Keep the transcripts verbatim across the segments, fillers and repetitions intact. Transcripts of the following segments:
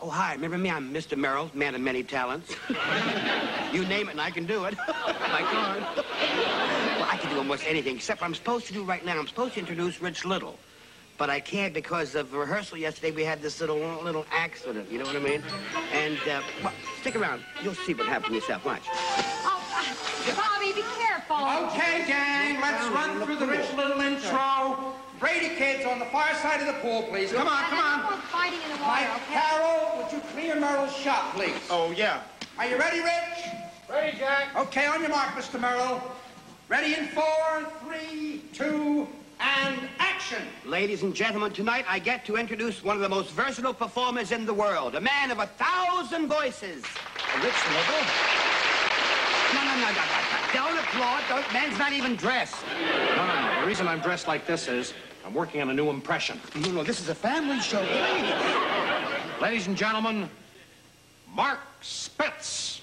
Oh, hi. Remember me? I'm Mister Merrill, man of many talents. You name it and I can do it. My card. Well, I can do almost anything, except what I'm supposed to do right now. I'm supposed to introduce Rich Little. But I can't because of rehearsal yesterday. We had this little little accident, you know what I mean? And, uh, well, stick around. You'll see what happened yourself. Watch. Oh, uh, Bobby, be careful. Okay, gang, let's run through the Rich Little intro. Brady kids on the far side of the pool, please. Come on, come on. Fighting in the water, Mike, okay? Carol, would you clear Merrill's shot, please? Oh, yeah. Are you ready, Rich? Ready, Jack. Okay, on your mark, Mister Merrill. Ready in four, three, two, and action. Ladies and gentlemen, tonight I get to introduce one of the most versatile performers in the world, a man of a thousand voices. Rich Little? No, no, no, no, no. Don't applaud. Don't, man's not even dressed. No, no, no. The reason I'm dressed like this is I'm working on a new impression. No, no, this is a family show. Please. Ladies and gentlemen, Mark Spitz.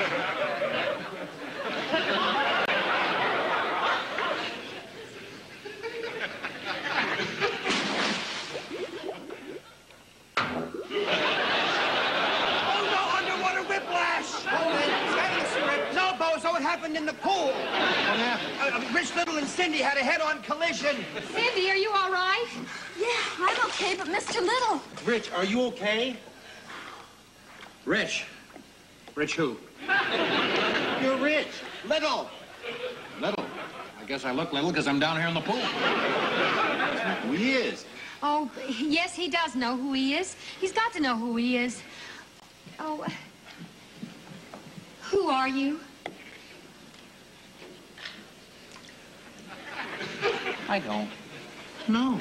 No, Bozo, it happened in the pool. What happened? Uh, Rich Little and Cindy had a head-on collision. Cindy, are you all right? Yeah, I'm okay, but Mister Little. Rich, are you okay? Rich. Rich who? You're Rich. Little. Little. I guess I look little because I'm down here in the pool. That's not who he is. Oh, yes, he does know who he is. He's got to know who he is. Oh, who are you? I don't. No.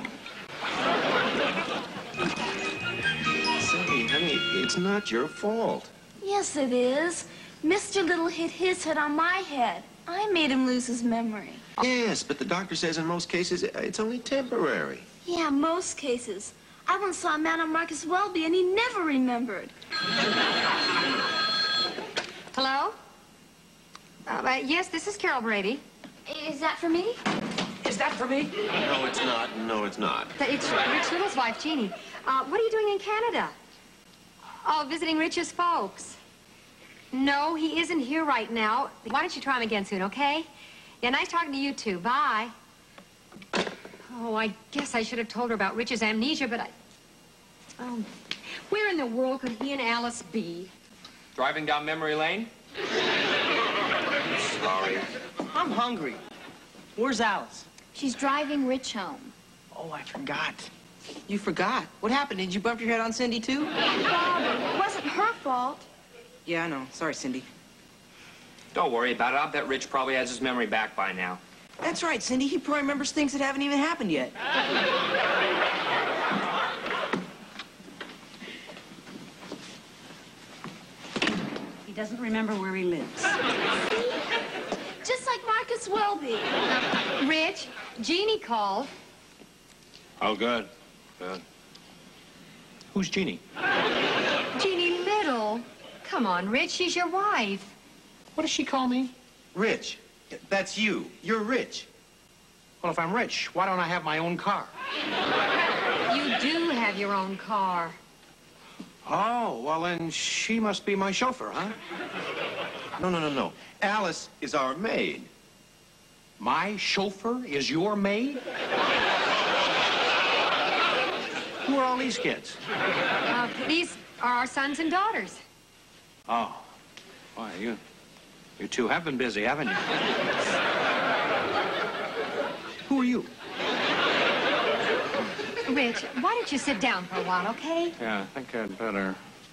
Say, honey, it's not your fault. Yes, it is. Mister Little hit his head on my head. I made him lose his memory. Yes, but the doctor says in most cases it's only temporary. Yeah, most cases. I once saw a man on Marcus Welby, and he never remembered. Hello? Uh, uh, yes, this is Carol Brady. Is that for me? Is that for me? No, it's not. No, it's not. It's Rich Little's wife, Jeannie. Uh, what are you doing in Canada? Oh, visiting Rich's folks. No, he isn't here right now. Why don't you try him again soon, okay? Yeah, nice talking to you two. Bye. Oh, I guess I should have told her about Rich's amnesia, but I... Oh, where in the world could he and Alice be? Driving down memory lane? Sorry. I'm hungry. Where's Alice? She's driving Rich home. Oh, I forgot. You forgot? What happened? Did you bump your head on Cindy, too? Bobby, it wasn't her fault. Yeah, I know. Sorry, Cindy. Don't worry about it. I'll bet Rich probably has his memory back by now. That's right, Cindy. He probably remembers things that haven't even happened yet. He doesn't remember where he lives. Just like Marcus Welby. Uh, Rich, Jeannie called. Oh, good. Good. Who's Jeannie? Jeannie Little. Come on, Rich, she's your wife. What does she call me? Rich. That's you. You're Rich. Well, if I'm rich, why don't I have my own car? You do have your own car. Oh, well, then she must be my chauffeur, huh? No, no, no, no. Alice is our maid. My chauffeur is your maid? Who are all these kids? Uh, these are our sons and daughters. Oh. Why, you... You two have been busy, haven't you? Who are you? Rich, why don't you sit down for a while, okay? Yeah, I think I'd better...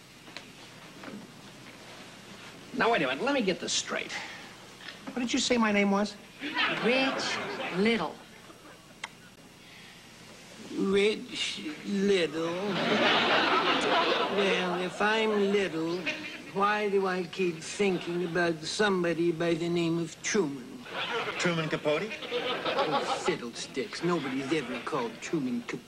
Now, wait a minute. Let me get this straight. What did you say my name was? Rich Little. Rich Little. Well, if I'm little, why do I keep thinking about somebody by the name of Truman? Truman Capote? Oh, fiddlesticks. Nobody's ever called Truman Capote.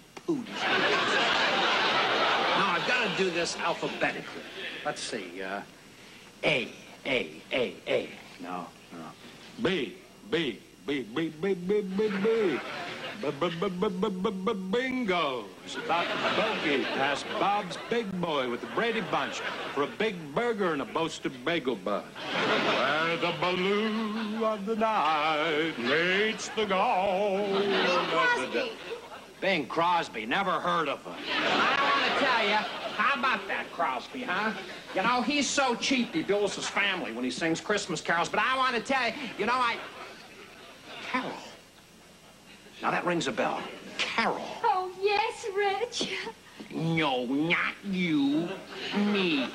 Now, I've got to do this alphabetically. Let's see. Uh, A, A, A, A. No, no. B, B, B, B, B, B, B, B. Bingo! It's about the bogey past Bob's Big Boy with the Brady Bunch for a big burger and a boasted bagel bun. Where the balloon of the night meets the gold. Bing Crosby. Bing Crosby, never heard of him. I want to tell you, how about that Crosby, huh? You know, he's so cheap he bills his family when he sings Christmas carols. But I want to tell you, you know, I... Carol. Now that rings a bell. Carol. Oh, yes, Rich. No, not you. Me.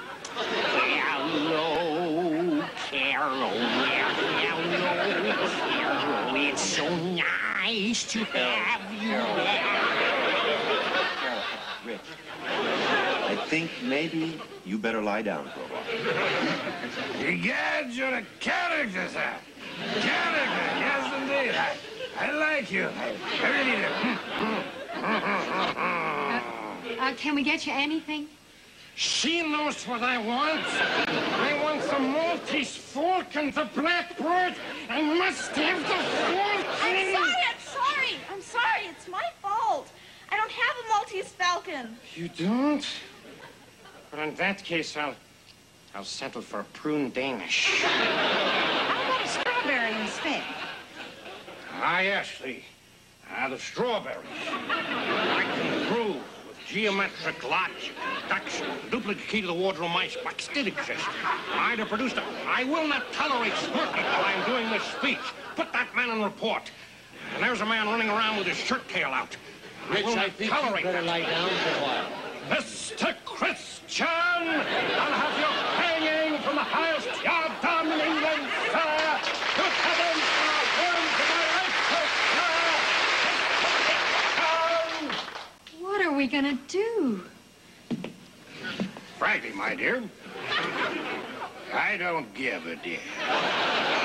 Hello, Carol. Hello, Carol. It's so nice to have you Carol, Rich, I think maybe you better lie down for a while. You guys are a character, sir. Character, yes, indeed. I, I like you. I, I really do. Uh, can we get you anything? She knows what I want. I want the Maltese Falcon, the black bird. I must have the Falcon. I'm sorry, I'm sorry. I'm sorry, it's my fault. I don't have a Maltese Falcon. You don't? Well, in that case, I'll... I'll settle for a prune Danish. How about a strawberry instead? Ah, yes, the... Ah, the strawberries. I can prove with geometric logic, deduction, the duplicate key to the wardrobe mice box did exist. I'd have produced it. I will not tolerate smirking while I'm doing this speech. Put that man in report. And there's a man running around with his shirt tail out. Rich, I will I not think tolerate you better that. lie down for a while. Mister Christian, I'll have you hanging from the highest yard down in England, sir. Good heavens, I'll burn to my right foot, What are we gonna do? Frankly, my dear, I don't give a damn.